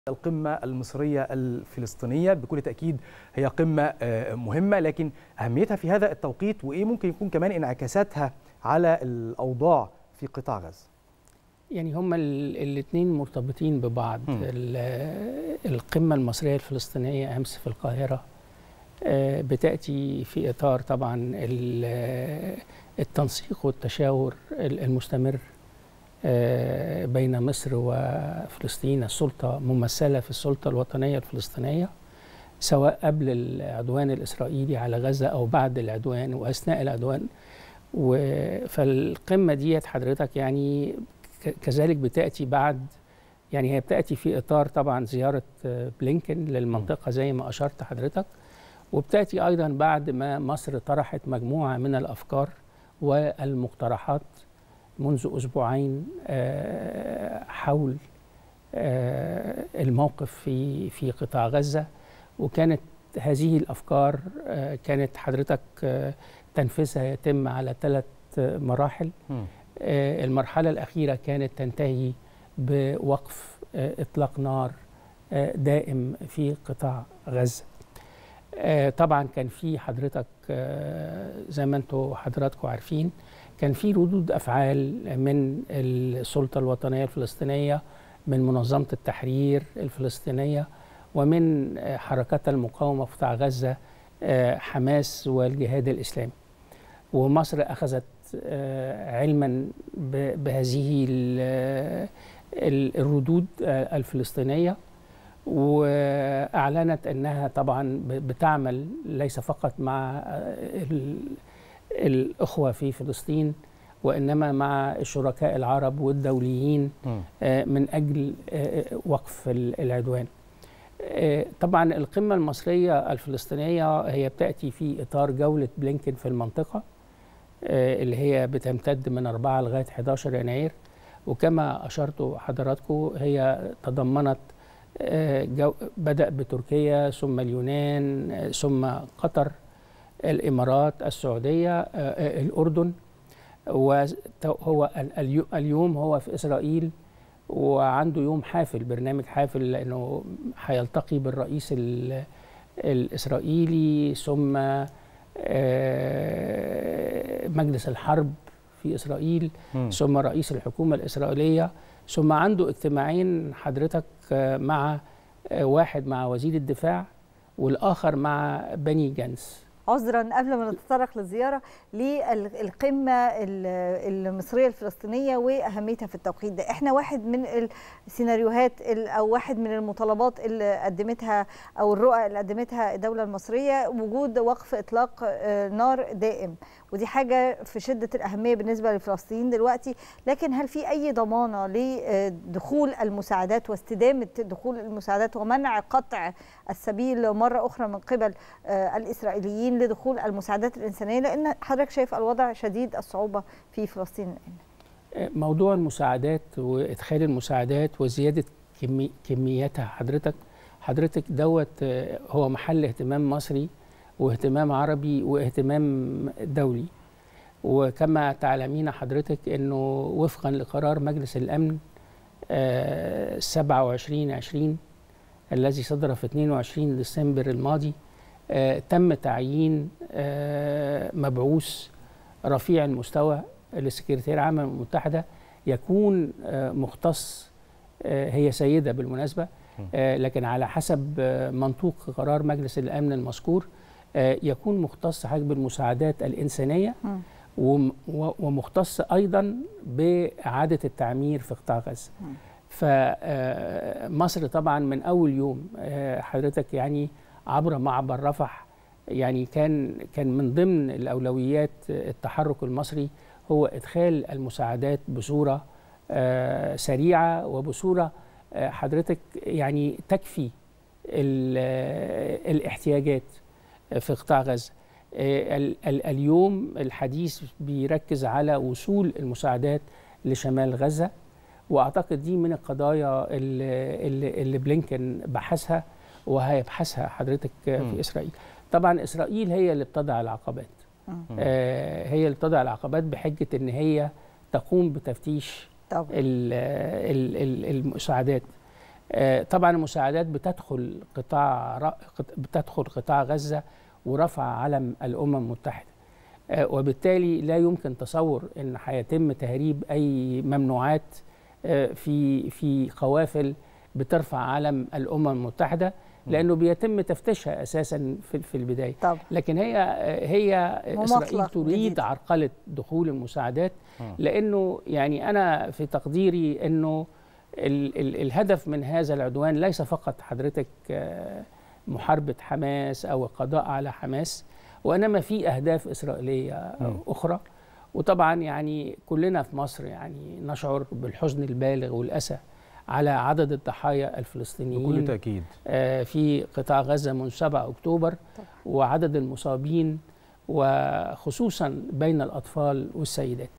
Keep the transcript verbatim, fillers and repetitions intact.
القمة المصرية الفلسطينية بكل تأكيد هي قمة مهمة، لكن أهميتها في هذا التوقيت وإيه ممكن يكون كمان انعكاساتها على الأوضاع في قطاع غزة؟ يعني هما الاثنين مرتبطين ببعض. القمة المصرية الفلسطينية أمس في القاهرة بتأتي في إطار طبعا التنسيق والتشاور المستمر بين مصر وفلسطين. السلطة ممثلة في السلطة الوطنية الفلسطينية سواء قبل العدوان الإسرائيلي على غزة أو بعد العدوان وأثناء العدوان. فالقمة ديت حضرتك يعني كذلك بتأتي بعد، يعني هي بتأتي في إطار طبعا زيارة بلينكن للمنطقة زي ما أشرت حضرتك، وبتأتي أيضا بعد ما مصر طرحت مجموعة من الأفكار والمقترحات منذ أسبوعين حول الموقف في في قطاع غزة. وكانت هذه الأفكار كانت حضرتك تنفيذها يتم على ثلاث مراحل. المرحلة الأخيرة كانت تنتهي بوقف إطلاق نار دائم في قطاع غزة. طبعا كان في حضرتك زي ما انتم حضراتكم عارفين كان في ردود أفعال من السلطة الوطنية الفلسطينية، من منظمة التحرير الفلسطينية، ومن حركات المقاومة في قطاع غزة حماس والجهاد الإسلامي. ومصر أخذت علما بهذه الردود الفلسطينية، وأعلنت أنها طبعا بتعمل ليس فقط مع الأخوة في فلسطين وإنما مع الشركاء العرب والدوليين من أجل وقف العدوان. طبعا القمة المصرية الفلسطينية هي بتأتي في إطار جولة بلينكن في المنطقة اللي هي بتمتد من أربعة لغاية أحد عشر يناير، وكما أشرت حضراتكم هي تضمنت بدأ بتركيا ثم اليونان ثم قطر، الإمارات، السعودية، الأردن، وهو اليوم هو في إسرائيل وعنده يوم حافل، برنامج حافل، لأنه هيلتقي بالرئيس الإسرائيلي ثم مجلس الحرب في إسرائيل م. ثم رئيس الحكومة الإسرائيلية، ثم عنده eجتماعين حضرتك مع واحد مع وزير الدفاع والآخر مع بني جانس. عذرا قبل ما نتطرق للزياره للقمه المصريه الفلسطينيه واهميتها في التوقيت ده، احنا واحد من السيناريوهات او واحد من المطالبات اللي قدمتها او الرؤى اللي قدمتها الدوله المصريه وجود وقف اطلاق نار دائم، ودي حاجه في شده الاهميه بالنسبه للفلسطينيين دلوقتي. لكن هل في اي ضمانه لدخول المساعدات واستدامه دخول المساعدات ومنع قطع السبيل مره اخرى من قبل الاسرائيليين لدخول المساعدات الإنسانية، لأن حضرتك شايف الوضع شديد الصعوبة في فلسطين الآن؟ موضوع المساعدات وإدخال المساعدات وزيادة كمي كمياتها حضرتك حضرتك دوت هو محل اهتمام مصري واهتمام عربي واهتمام دولي. وكما تعلمين حضرتك أنه وفقا لقرار مجلس الأمن سبعة وعشرين عشرين الذي صدر في اثنين وعشرين ديسمبر الماضي، آه، تم تعيين آه، مبعوث رفيع المستوى للسكرتير العام للأمم المتحدة يكون آه، مختص، آه، هي سيدة بالمناسبة، آه، لكن على حسب آه، منطوق قرار مجلس الأمن المذكور آه، يكون مختص حجب بالمساعدات الإنسانية ومختص أيضا بإعادة التعمير في قطاع غزة. فمصر طبعا من أول يوم آه، حضرتك يعني عبر معبر رفح يعني كان كان من ضمن الأولويات التحرك المصري هو إدخال المساعدات بصورة آه سريعة وبصورة آه حضرتك يعني تكفي الاحتياجات في قطاع غزة. آه ال ال اليوم الحديث بيركز على وصول المساعدات لشمال غزة، وأعتقد دي من القضايا اللي, اللي, اللي بلينكن بحثها وهيبحثها حضرتك في إسرائيل. طبعا إسرائيل هي اللي بتضع العقبات، آه هي اللي بتضع العقبات بحجة إن هي تقوم بتفتيش ال ال ال المساعدات. طبعا المساعدات بتدخل قطاع بتدخل قطاع غزة ورفع علم الأمم المتحدة، وبالتالي لا يمكن تصور ان هيتم تهريب اي ممنوعات في في قوافل بترفع علم الامم المتحده، لانه بيتم تفتيشها اساسا في في البدايه. طب. لكن هي هي اسرائيل تريد عرقله دخول المساعدات، لانه يعني انا في تقديري انه ال ال الهدف من هذا العدوان ليس فقط حضرتك محاربه حماس او القضاء على حماس، وإنما في أهداف إسرائيلية أخرى. وطبعا يعني كلنا في مصر يعني نشعر بالحزن البالغ والأسى على عدد الضحايا الفلسطينيين بكل تأكيد في قطاع غزة منذ سبعة أكتوبر، وعدد المصابين وخصوصا بين الأطفال والسيدات.